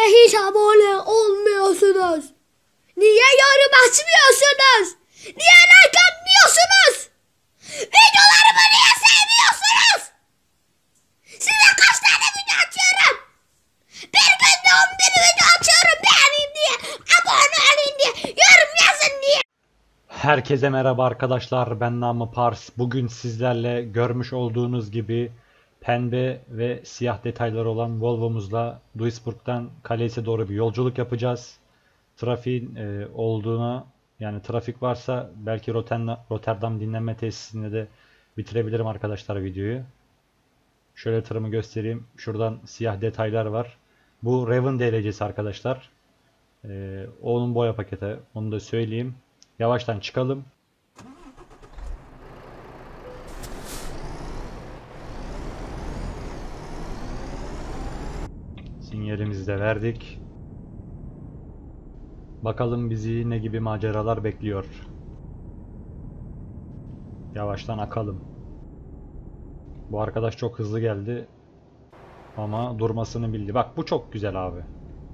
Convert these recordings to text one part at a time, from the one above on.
Niye hiç abone olmuyorsunuz? Niye yorum açmıyorsunuz? Niye like atmıyorsunuz? Videolarımı niye sevmiyorsunuz? Size kaç tane video atıyorum? Bir günde 11 video atıyorum, beğeneyim diye, abone olayım diye, yorum yazın diye. Herkese merhaba arkadaşlar, ben Namı Pars. Bugün sizlerle görmüş olduğunuz gibi pembe ve siyah detayları olan Volvo'muzla Duisburg'dan Calais doğru bir yolculuk yapacağız. Trafiğin olduğuna, yani trafik varsa belki Rotterdam dinlenme tesisinde de bitirebilirim arkadaşlar videoyu. Şöyle tırımı göstereyim. Şuradan siyah detaylar var. Bu Raven DLC'si arkadaşlar. Onun boya paketi, onu da söyleyeyim. Yavaştan çıkalım. Sinyalimizi de verdik. Bakalım bizi ne gibi maceralar bekliyor. Yavaştan akalım. Bu arkadaş çok hızlı geldi. Ama durmasını bildi. Bak bu çok güzel abi.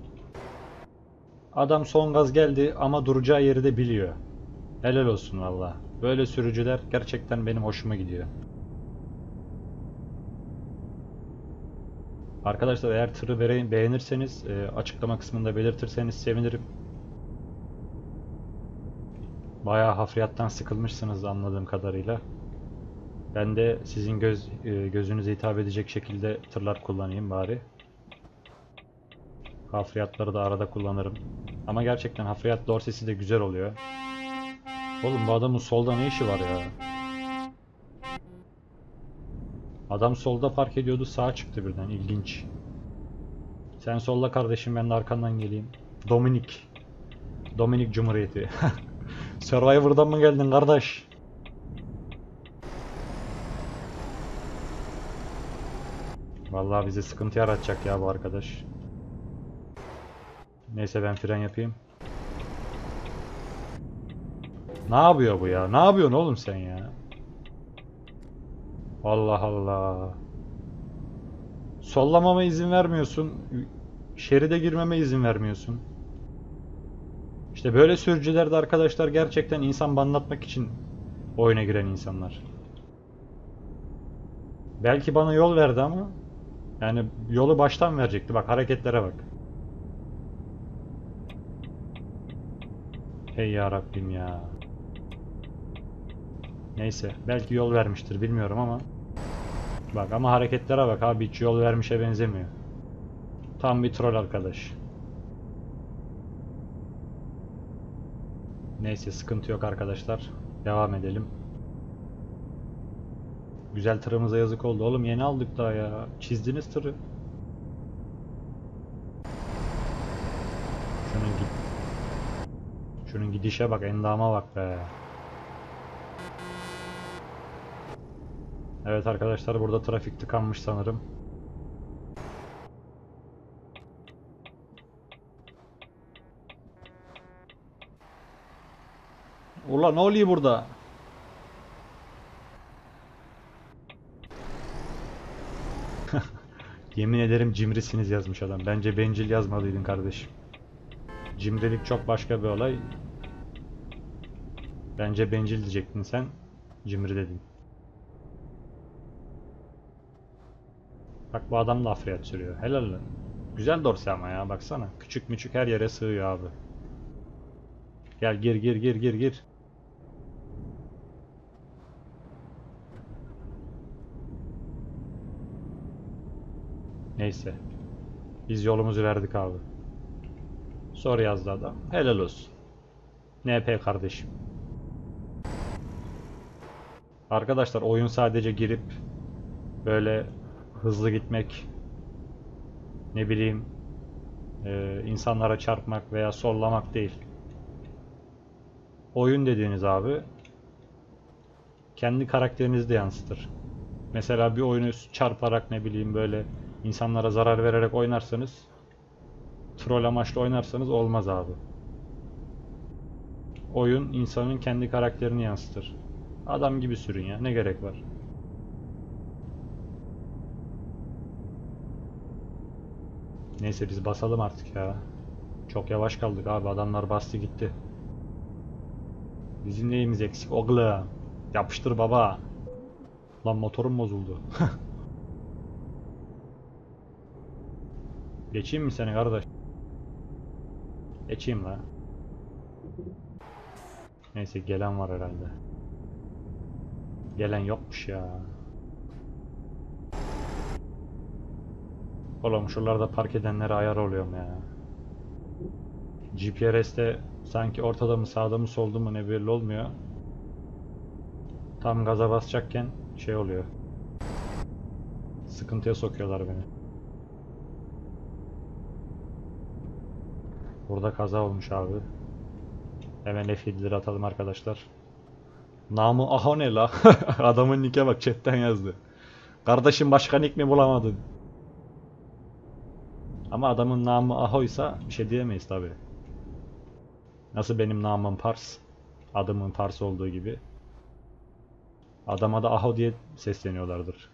Adam son gaz geldi ama duracağı yeri de biliyor. Helal olsun valla. Böyle sürücüler gerçekten benim hoşuma gidiyor. Arkadaşlar eğer tırı beğenirseniz açıklama kısmında belirtirseniz sevinirim. Bayağı hafriyattan sıkılmışsınız anladığım kadarıyla. Ben de sizin gözünüze hitap edecek şekilde tırlar kullanayım bari. Hafriyatları da arada kullanırım. Ama gerçekten hafriyat dorsesi de güzel oluyor. Oğlum bu adamın solda ne işi var ya? Adam solda park ediyordu, sağa çıktı birden. İlginç. Sen solla kardeşim, ben de arkandan geleyim. Dominik Cumhuriyeti. Survivor'dan mı geldin kardeş? Vallahi bize sıkıntı yaratacak ya bu arkadaş. Neyse ben fren yapayım. Ne yapıyor bu ya? Ne yapıyorsun oğlum sen ya? Allah Allah. Sollamama izin vermiyorsun. Şeride girmeme izin vermiyorsun. İşte böyle sürücüler de arkadaşlar gerçekten insan banlatmak için oyuna giren insanlar. Belki bana yol verdi ama yani yolu baştan verecekti. Bak hareketlere bak. Hey ya Rabbim ya. Neyse belki yol vermiştir bilmiyorum ama. Bak ama hareketlere bak abi, hiç yol vermişe benzemiyor. Tam bir troll arkadaş. Neyse sıkıntı yok arkadaşlar. Devam edelim. Güzel tırımıza yazık oldu. Oğlum yeni aldık daha ya. Çizdiniz tırı. Şunun gidişe bak, endama bak be. Evet arkadaşlar, burada trafik tıkanmış sanırım. Ulan ne oluyor burada? Yemin ederim cimrisiniz yazmış adam. Bence bencil yazmalıydın kardeşim. Cimrilik çok başka bir olay. Bence bencil diyecektin sen. Cimri dedin. Bak bu adam da hafriyat sürüyor. Helal lan. Güzel dorsi ama ya, baksana. Küçük müçük her yere sığıyor abi. Gel gir gir gir gir gir. Neyse. Biz yolumuzu verdik abi. Soru yazdı adam. Helal olsun. NP kardeşim. Arkadaşlar oyun sadece girip böyle hızlı gitmek, ne bileyim insanlara çarpmak veya sollamak değil. Oyun dediğiniz abi kendi karakterinizi de yansıtır. Mesela bir oyunu çarparak, ne bileyim böyle insanlara zarar vererek oynarsanız, troll amaçlı oynarsanız olmaz abi. Oyun insanın kendi karakterini yansıtır. Adam gibi sürün ya, ne gerek var? Neyse biz basalım artık ya. Çok yavaş kaldık abi. Adamlar bastı gitti. Bizim neyimiz eksik oğlum? Yapıştır baba. Lan motorum bozuldu. Geçeyim mi seni kardeş? Geçeyim la. Neyse gelen var herhalde. Gelen yokmuş ya. Oğlum şuralarda park edenlere ayar oluyorum ya. GPS'te sanki ortada mı sağda mı solda mı ne belli olmuyor. Tam gaza basacakken şey oluyor. Sıkıntıya sokuyorlar beni. Burada kaza olmuş abi. Hemen F7'leri atalım arkadaşlar. Namı aha ne la? Adamın nick'e bak, chatten yazdı. Kardeşim başka nick mi bulamadın? Ama adamın namı Aho'ysa bir şey diyemeyiz tabi. Nasıl benim namım Pars, adamın Pars olduğu gibi. Adama da Aho diye sesleniyorlardır.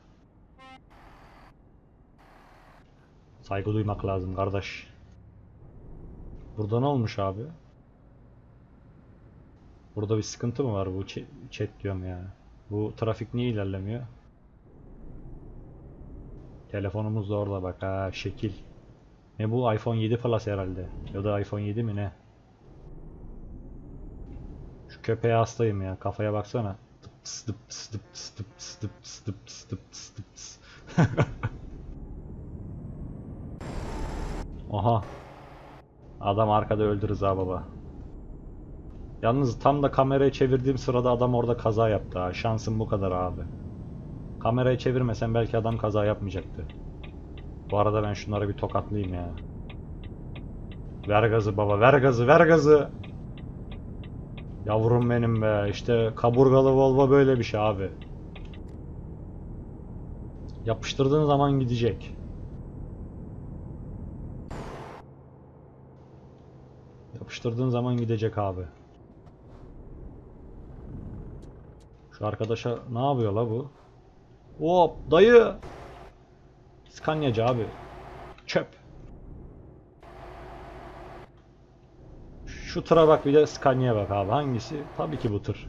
Saygı duymak lazım kardeş. Burada ne olmuş abi? Burada bir sıkıntı mı var bu chat diyorum ya. Bu trafik niye ilerlemiyor? Telefonumuz da orada bak ha, şekil. Ne bu, iPhone 7 Plus herhalde. Ya da iPhone 7 mi ne? Şu köpeğe hastayım ya, kafaya baksana. Oha. Adam arkada öldü Rıza baba. Yalnız tam da kamerayı çevirdiğim sırada adam orada kaza yaptı ha. Şansım bu kadar abi. Kamerayı çevirmesem belki adam kaza yapmayacaktı. Bu arada ben şunları bir tokatlayayım ya. Ver gazı baba, ver gazı, ver gazı. Yavrum benim be. İşte kaburgalı Volvo böyle bir şey abi. Yapıştırdığın zaman gidecek. Yapıştırdığın zaman gidecek abi. Şu arkadaşa ne yapıyor la bu? Hop dayı. Scania'cı abi. Çöp. Şu tıra bak, bir de Scania'ya bak abi. Hangisi? Tabii ki bu tır.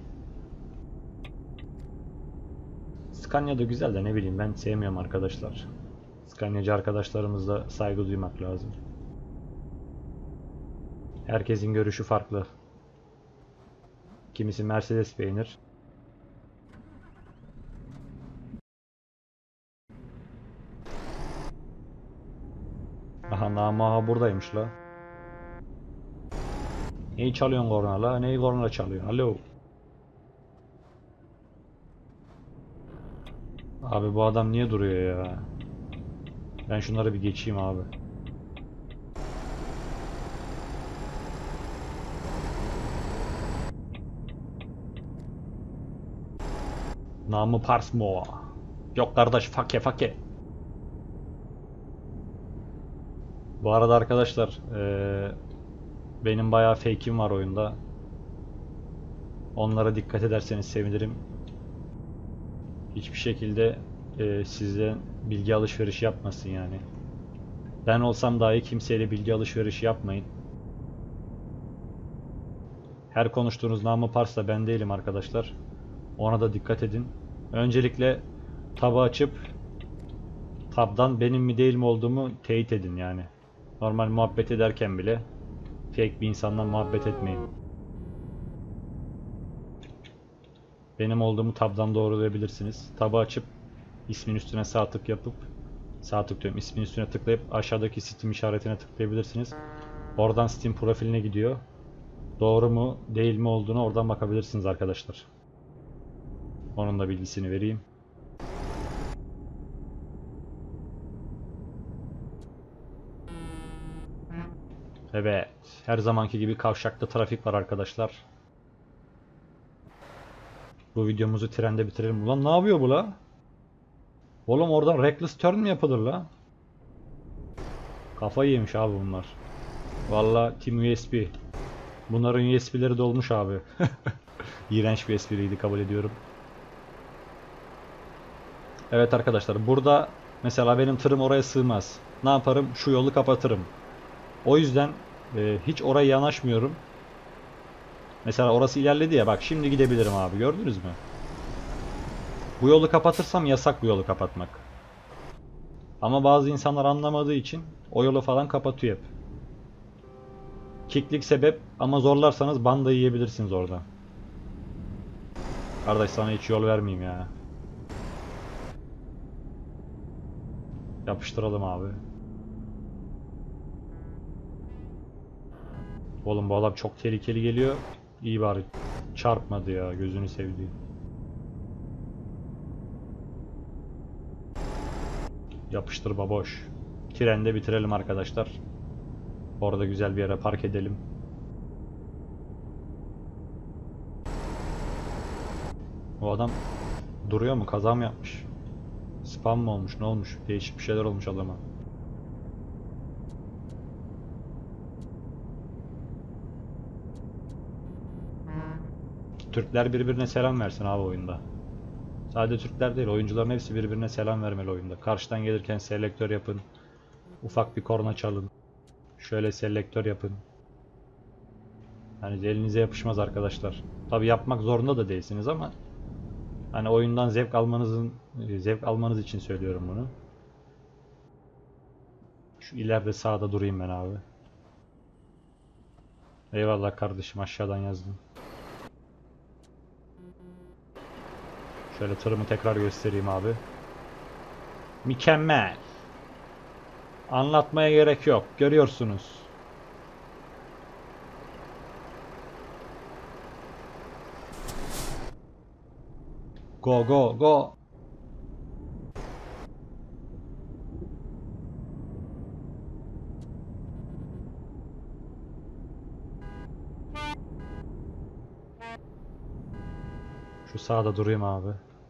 Scania da güzel de ne bileyim, ben sevmiyorum arkadaşlar. Scania'cı arkadaşlarımızla saygı duymak lazım. Herkesin görüşü farklı. Kimisi Mercedes beğenir. Aha Namaha buradaymış la. Neyi çalıyorsun korna la? Neyi korna çalıyorsun? Alo. Abi bu adam niye duruyor ya? Ben şunları bir geçeyim abi. Namı Pars Moa. Yok kardeş, fake fake. Bu arada arkadaşlar benim bayağı fake'im var oyunda. Onlara dikkat ederseniz sevinirim. Hiçbir şekilde sizden bilgi alışverişi yapmasın yani. Ben olsam dahi kimseyle bilgi alışverişi yapmayın. Her konuştuğunuz namı Pars'ta ben değilim arkadaşlar. Ona da dikkat edin. Öncelikle tab'ı açıp tab'dan benim mi değil mi olduğumu teyit edin yani. Normal muhabbet ederken bile fake bir insanla muhabbet etmeyin. Benim olduğumu tab'dan doğrulayabilirsiniz. Tab'ı açıp ismin üstüne sağ tık yapıp, sağ tık diyorum, ismin üstüne tıklayıp aşağıdaki Steam işaretine tıklayabilirsiniz. Oradan Steam profiline gidiyor. Doğru mu değil mi olduğunu oradan bakabilirsiniz arkadaşlar. Onun da bilgisini vereyim. Evet, her zamanki gibi kavşakta trafik var arkadaşlar. Bu videomuzu trende bitirelim. Ulan ne yapıyor bu la? Oğlum oradan reckless turn mi yapılır la? Kafayı yemiş abi bunlar. Valla Team USB. Bunların USB'leri dolmuş abi. İğrenç bir espriydi, kabul ediyorum. Evet arkadaşlar, burada mesela benim tırım oraya sığmaz. ne yaparım? Şu yolu kapatırım. O yüzden hiç oraya yanaşmıyorum. Mesela orası ilerledi ya, bak şimdi gidebilirim abi, gördünüz mü? Bu yolu kapatırsam yasak bu yolu kapatmak. Ama bazı insanlar anlamadığı için o yolu falan kapatıyor hep. Kicklik sebep ama zorlarsanız banda yiyebilirsiniz orada. Kardeş sana hiç yol vermeyeyim ya. Yapıştıralım abi. Oğlum bu adam çok tehlikeli geliyor. İyi bari çarpmadı ya, gözünü sevdiğim. Yapıştır baboş. Trende bitirelim arkadaşlar. Orada güzel bir yere park edelim. O adam duruyor mu? Kaza mı yapmış? Spam mı olmuş? Ne olmuş? Değişik bir şeyler olmuş adama. Türkler birbirine selam versin abi oyunda. Sadece Türkler değil, oyuncuların hepsi birbirine selam vermeli oyunda. Karşıdan gelirken selektör yapın. Ufak bir korna çalın. Şöyle selektör yapın. Hani elinize yapışmaz arkadaşlar. Tabi yapmak zorunda da değilsiniz ama hani oyundan zevk almanız için söylüyorum bunu. Şu ileride sağda durayım ben abi. Eyvallah kardeşim, aşağıdan yazdım. Şöyle tırımı tekrar göstereyim abi. Mükemmel. Anlatmaya gerek yok. Görüyorsunuz. Go go go. Şu sağda durayım abi.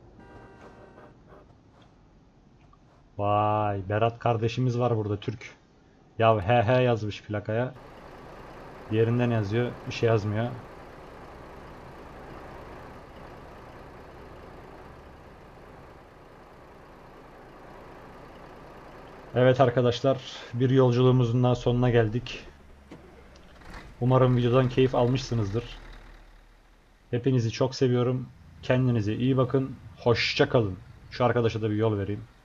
Vay, Berat kardeşimiz var burada, Türk. Ya he he yazmış plakaya. Diğerinden yazıyor, bir şey yazmıyor. Evet arkadaşlar, bir yolculuğumuzun daha sonuna geldik. Umarım videodan keyif almışsınızdır. Hepinizi çok seviyorum. Kendinize iyi bakın. Hoşça kalın. Şu arkadaşa da bir yol vereyim.